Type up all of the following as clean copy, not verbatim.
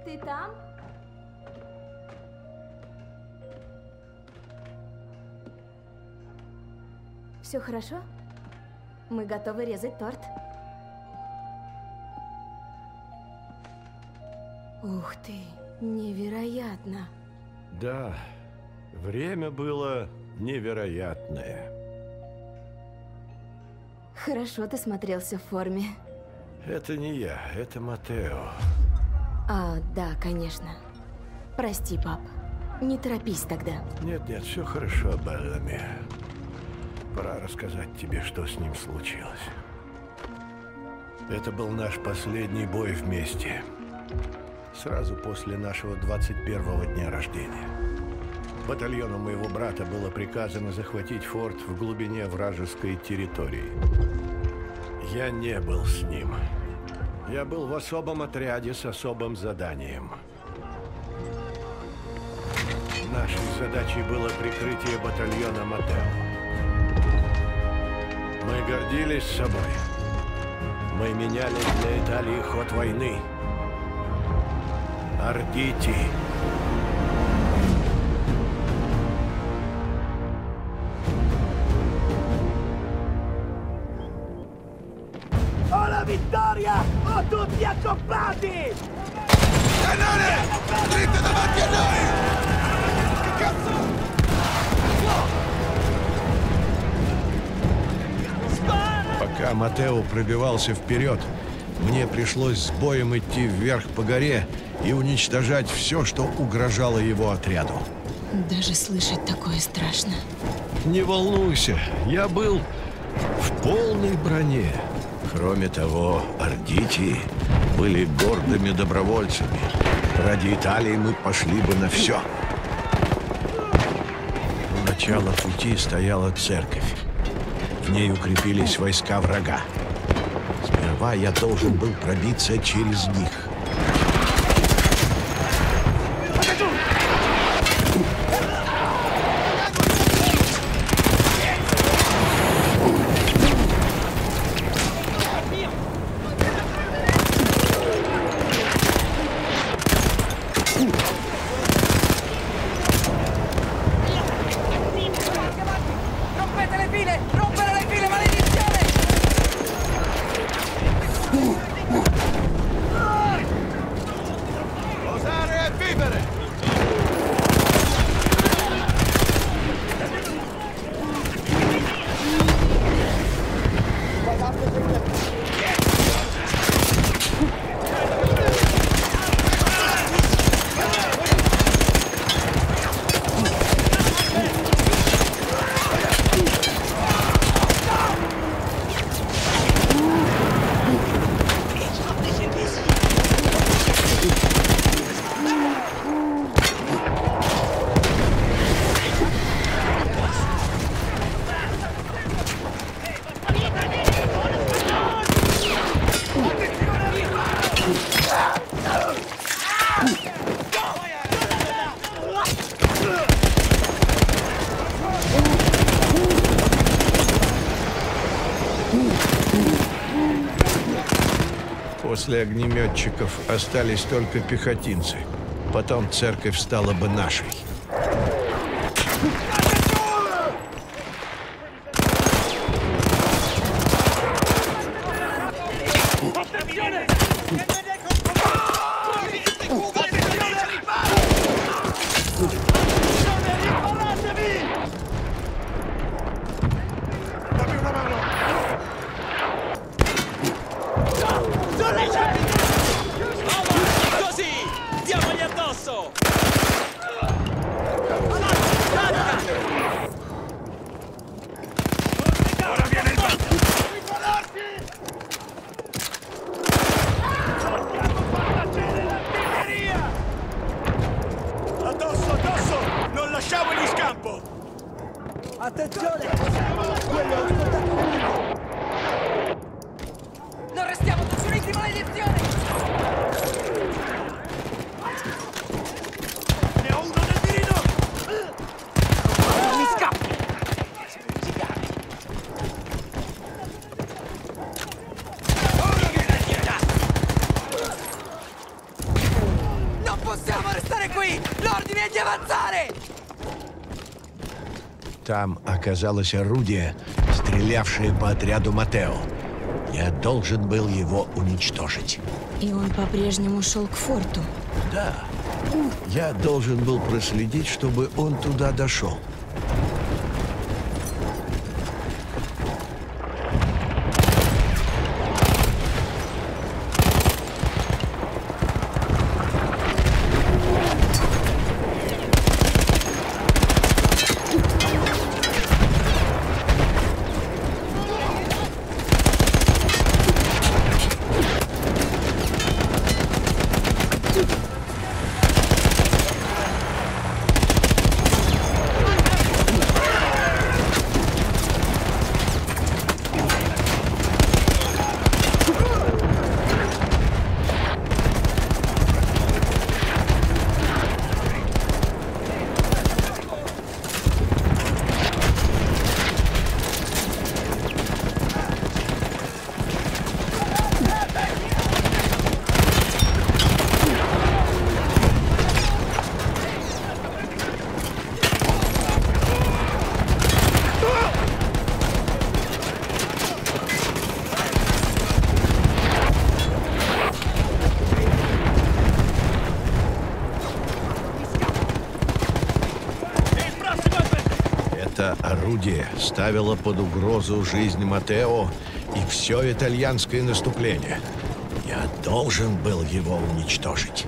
Ты там? Все хорошо? Мы готовы резать торт. Ух ты, невероятно. Да, время было невероятное. Хорошо ты смотрелся в форме. Это не я, это Матео. А, да, конечно. Прости, пап. Не торопись тогда. Нет, все хорошо, Беллами. Пора рассказать тебе, что с ним случилось. Это был наш последний бой вместе. Сразу после нашего 21-го дня рождения. Батальону моего брата было приказано захватить форт в глубине вражеской территории. Я не был с ним. Я был в особом отряде с особым заданием. Нашей задачей было прикрытие батальона Матео. Мы гордились собой. Мы меняли для Италии ход войны. Ардити. Ho la vittoria! Ho tutti accoppiati! Cannone! Dritto davanti a noi! Che cazzo? Пока Матео пробивался вперед, мне пришлось с боем идти вверх по горе и уничтожать все, что угрожало его отряду. Даже слышать такое страшно. Не волнуйся, я был в полной броне. Кроме того, ардити были гордыми добровольцами. Ради Италии мы пошли бы на все. У начала пути стояла церковь. В ней укрепились войска врага. Сперва я должен был пробиться через них. После огнеметчиков остались только пехотинцы. Потом церковь стала бы нашей. Attenzione! Quello è un soldato! Non restiamo desuniti, maledizione! Ne ho uno nel mirino! Mi scappi! Там оказалось орудие, стрелявшее по отряду Матео. Я должен был его уничтожить. И он по-прежнему шел к форту. Да. Я должен был проследить, чтобы он туда дошел. Это орудие ставило под угрозу жизнь Матео и все итальянское наступление. Я должен был его уничтожить.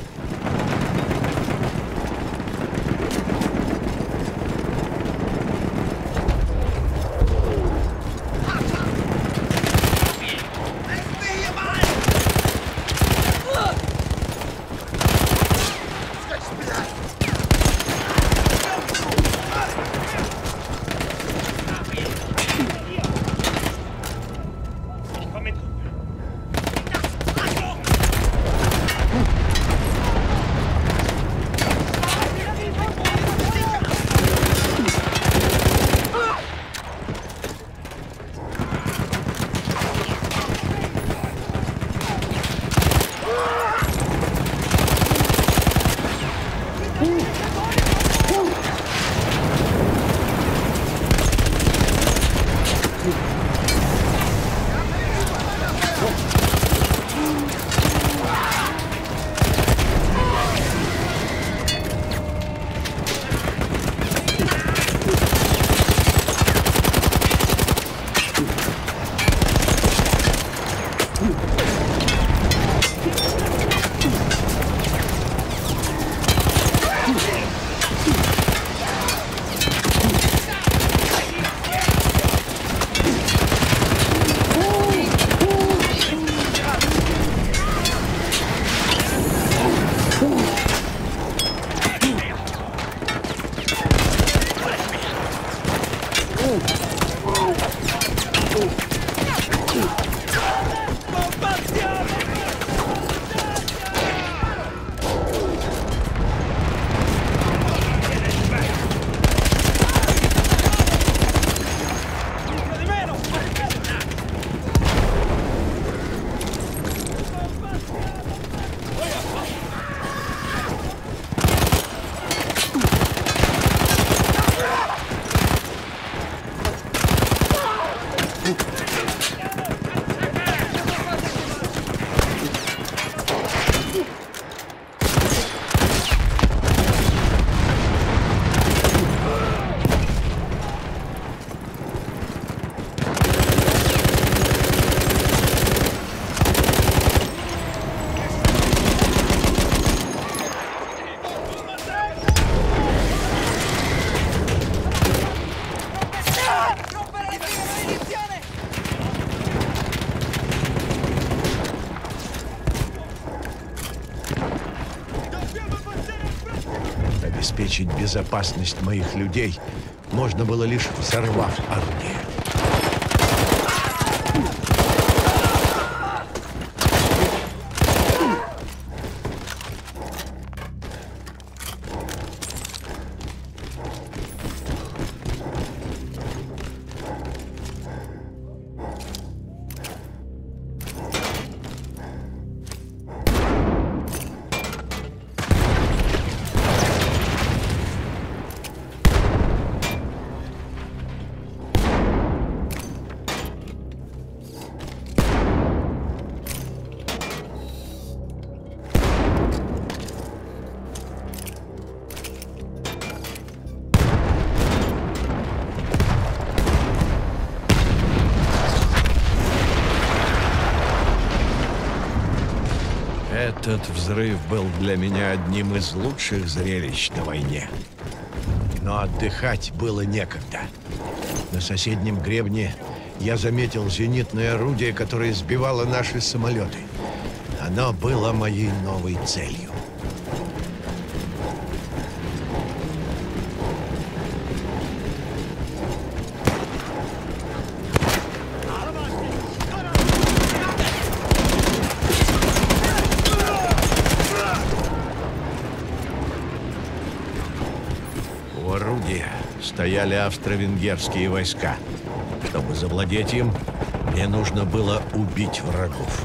Обеспечить безопасность моих людей можно было лишь взорвав орудие. Этот взрыв был для меня одним из лучших зрелищ на войне. Но отдыхать было некогда. На соседнем гребне я заметил зенитное орудие, которое сбивало наши самолеты. Оно было моей новой целью. У орудия стояли австро-венгерские войска. Чтобы завладеть им, мне нужно было убить врагов.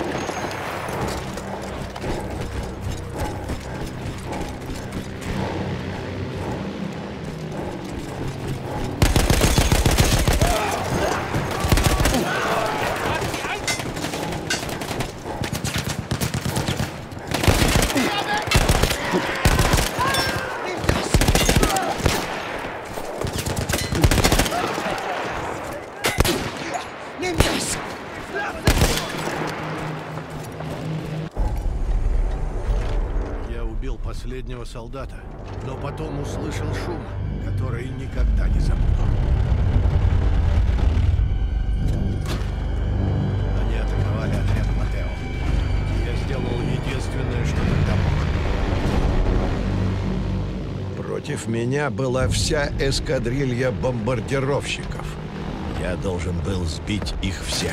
Последнего солдата, но потом услышал шум, который никогда не забуду. Они атаковали отряд Матео. Я сделал единственное, что тогда мог. Против меня была вся эскадрилья бомбардировщиков. Я должен был сбить их всех.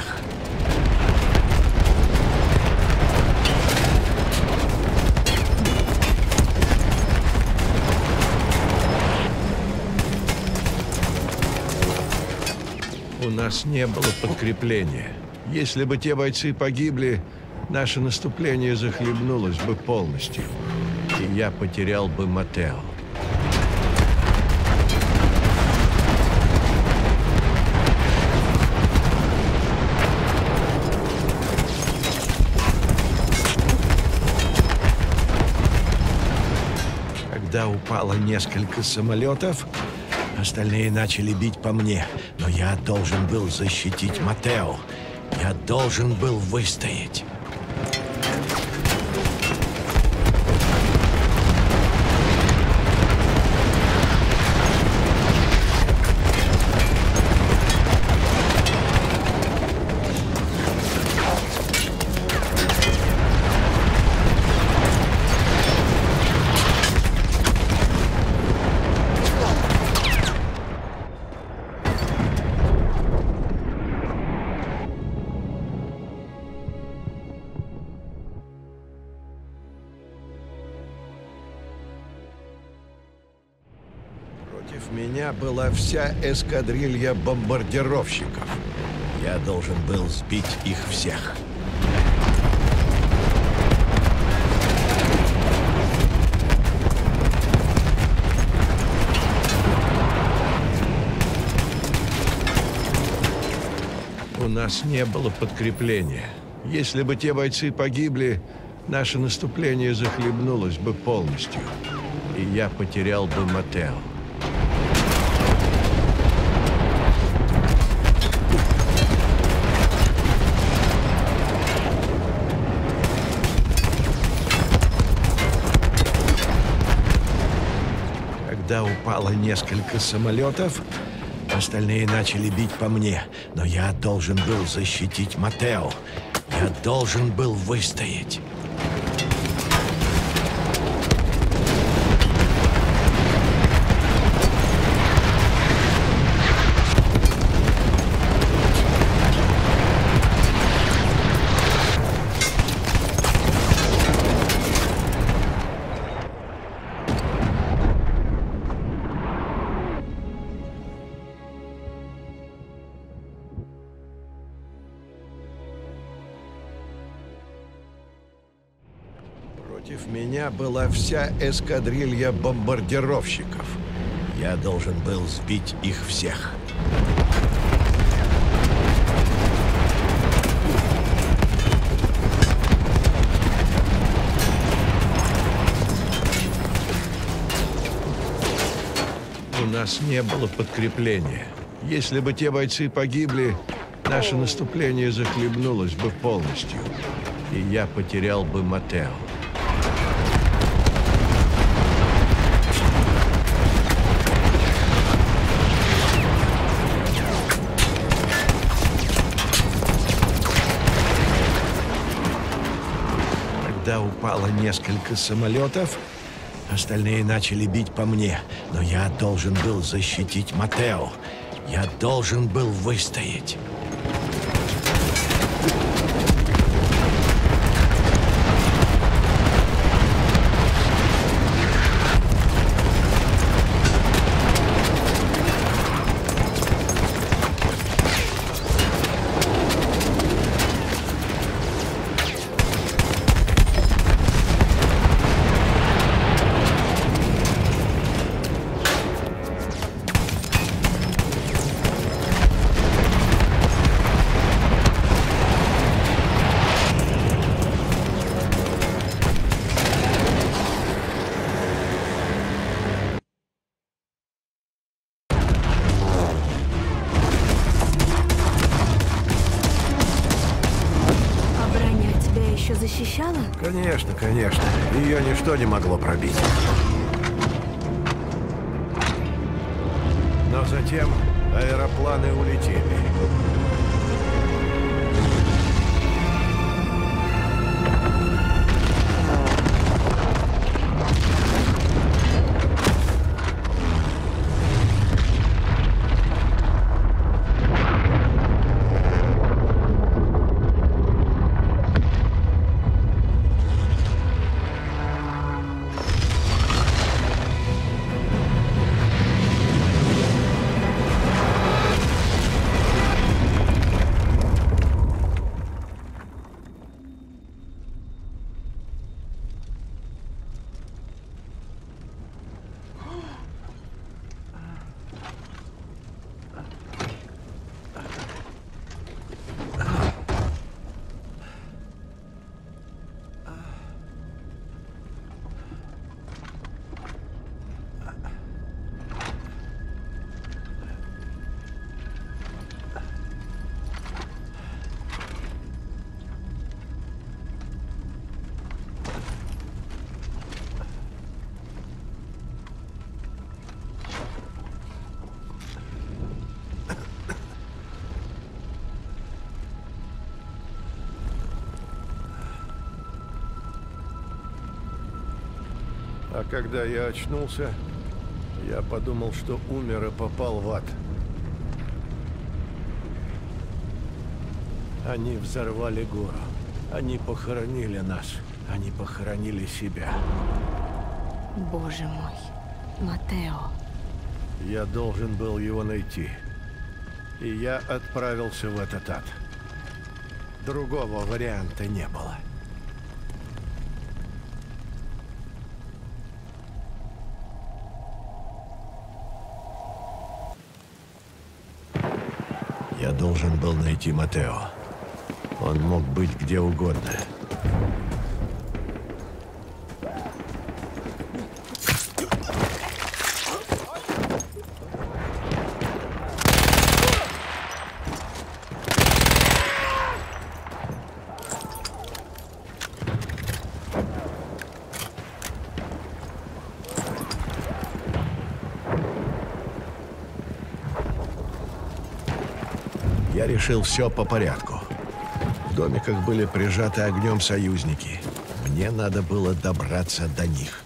У нас не было подкрепления. Если бы те бойцы погибли, наше наступление захлебнулось бы полностью, и я потерял бы Матео. Когда упало несколько самолетов, остальные начали бить по мне, но я должен был защитить Матео. Я должен был выстоять. Против меня была вся эскадрилья бомбардировщиков. Я должен был сбить их всех. У нас не было подкрепления. Если бы те бойцы погибли, наше наступление захлебнулось бы полностью, и я потерял бы Матео. Когда упало несколько самолетов, остальные начали бить по мне, но я должен был защитить Матео. Я должен был выстоять. Против меня была вся эскадрилья бомбардировщиков. Я должен был сбить их всех. У нас не было подкрепления. Если бы те бойцы погибли, наше наступление захлебнулось бы полностью, и я потерял бы Матео. Когда упало несколько самолетов, остальные начали бить по мне, но я должен был защитить Матео. Я должен был выстоять. Защищала? Конечно, конечно. Ее ничто не могло пробить. Но затем аэропланы улетели. А когда я очнулся, я подумал, что умер и попал в ад. Они взорвали гору. Они похоронили нас. Они похоронили себя. Боже мой, Матео. Я должен был его найти. И я отправился в этот ад. Другого варианта не было. Я должен был найти Матео. Он мог быть где угодно. Я решил все по порядку. В домиках были прижаты огнем союзники. Мне надо было добраться до них.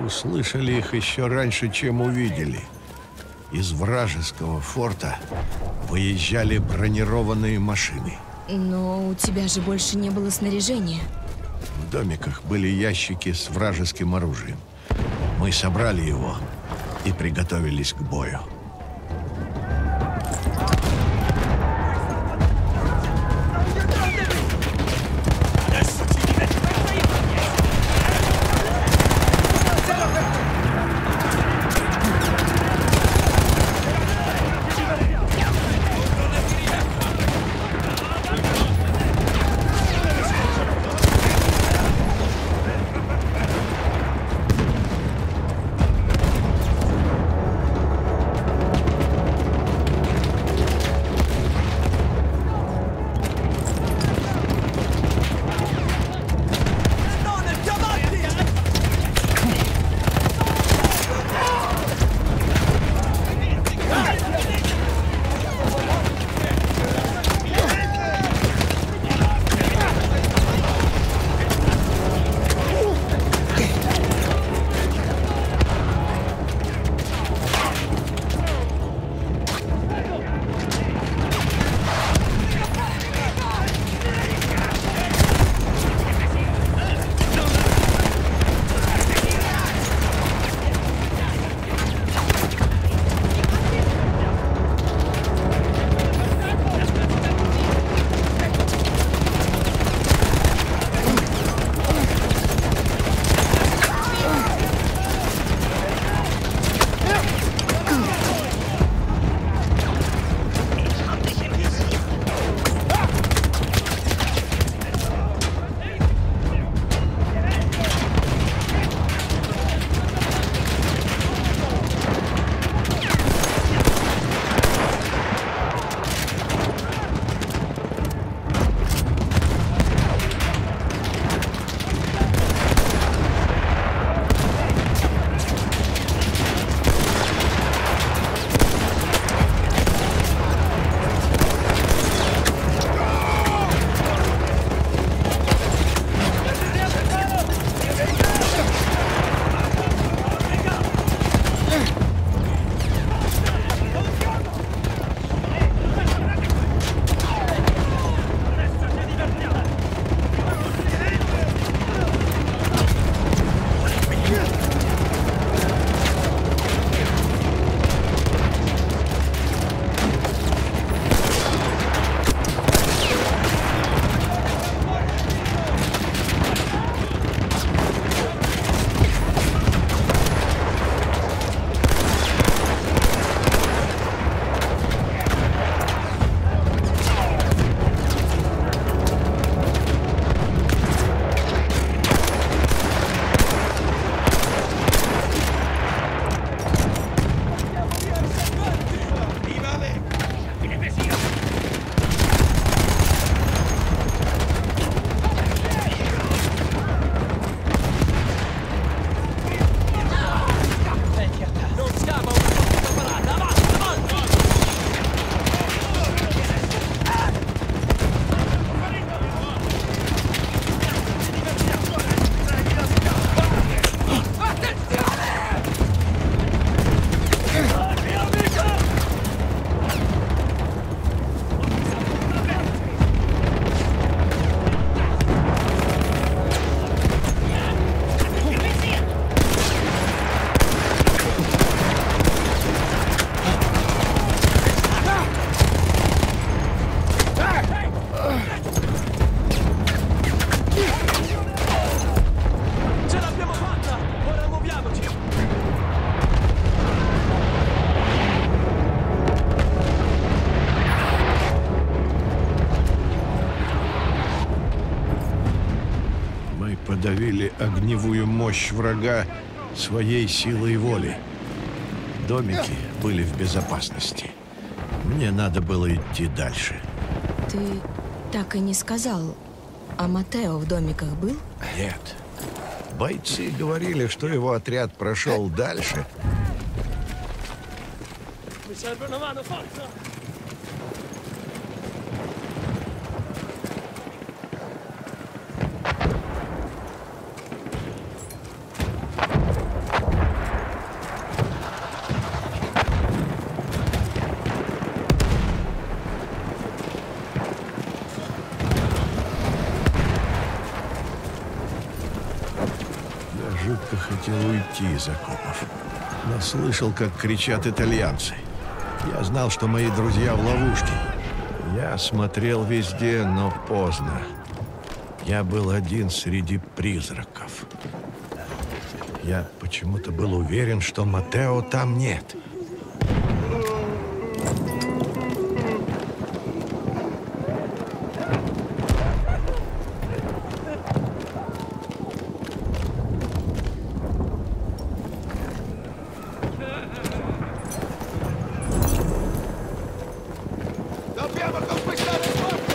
услышали их еще раньше, чем увидели. Из вражеского форта выезжали бронированные машины. Но у тебя же больше не было снаряжения. В домиках были ящики с вражеским оружием. Мы собрали его и приготовились к бою. Подавили огневую мощь врага своей силой воли. Домики были в безопасности. Мне надо было идти дальше. Ты так и не сказал, а Матео в домиках был? Нет. Бойцы говорили, что его отряд прошел дальше. жутко хотел уйти из окопов. Но слышал, как кричат итальянцы. Я знал, что мои друзья в ловушке. Я смотрел везде, но поздно. Я был один среди призраков. Я почему-то был уверен, что Матео там нет. Dobbiamo conquistare il forte!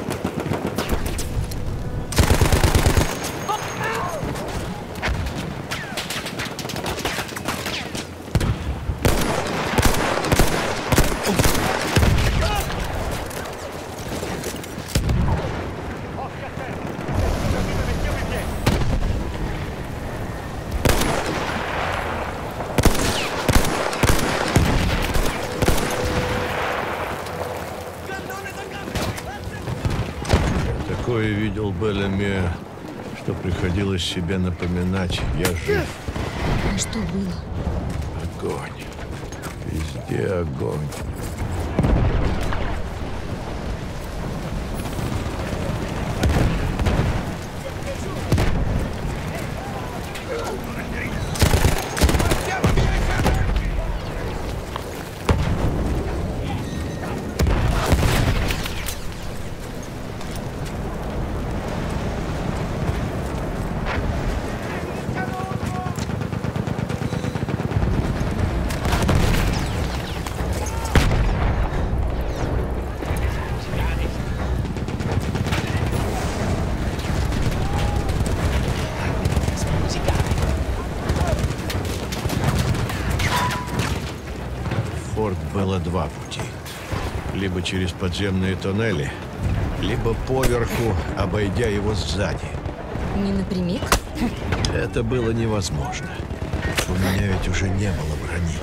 Такое видел Беллами, что приходилось себе напоминать: я жив. А что было? Огонь. Везде огонь. В форт было два пути. Либо через подземные тоннели, либо поверху, обойдя его сзади. Не напрямик? Это было невозможно. У меня ведь уже не было брони.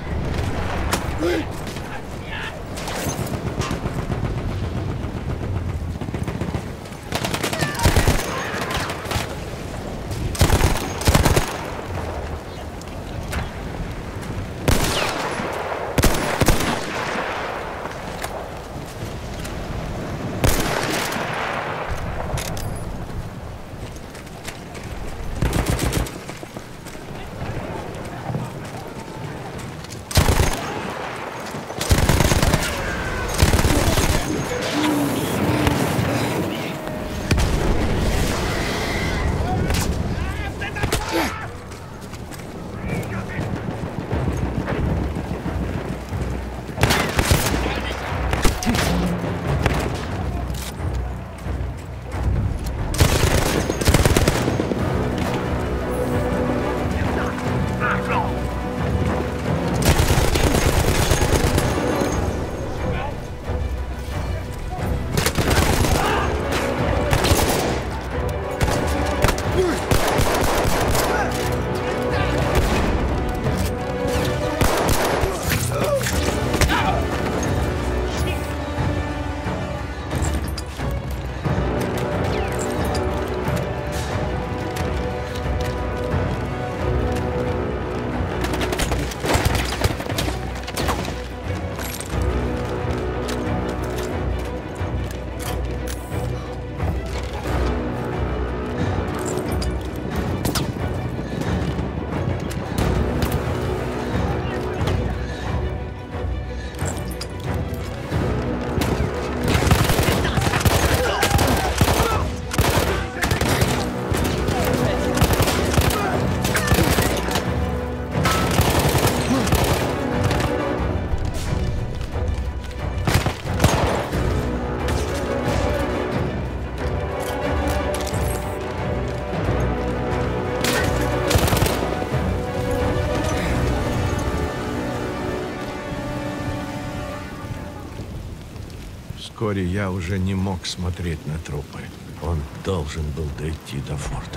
Вскоре я уже не мог смотреть на трупы. Он должен был дойти до форта.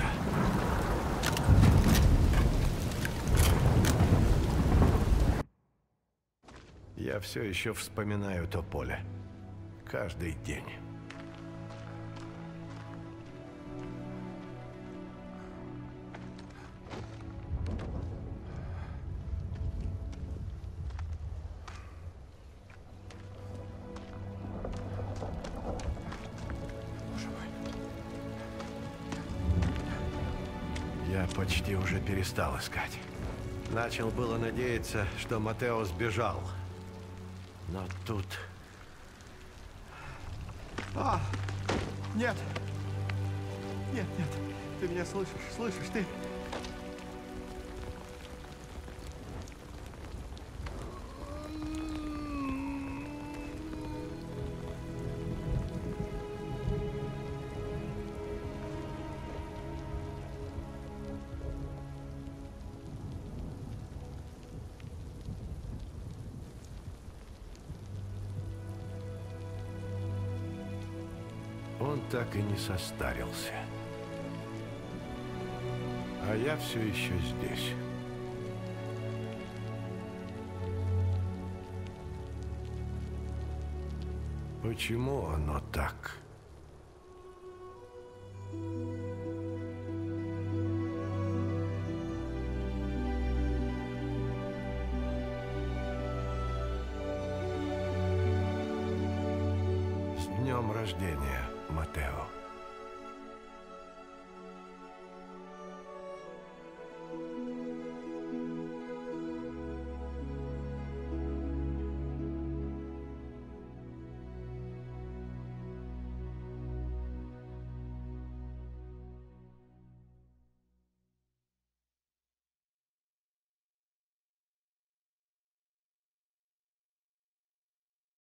Я все еще вспоминаю то поле. Каждый день. Я почти уже перестал искать. Начал было надеяться, что Матео сбежал. Но тут... Нет! Нет, нет, ты меня слышишь, ты... Он так и не состарился. А я все еще здесь. Почему оно так? С днем рождения, Матео.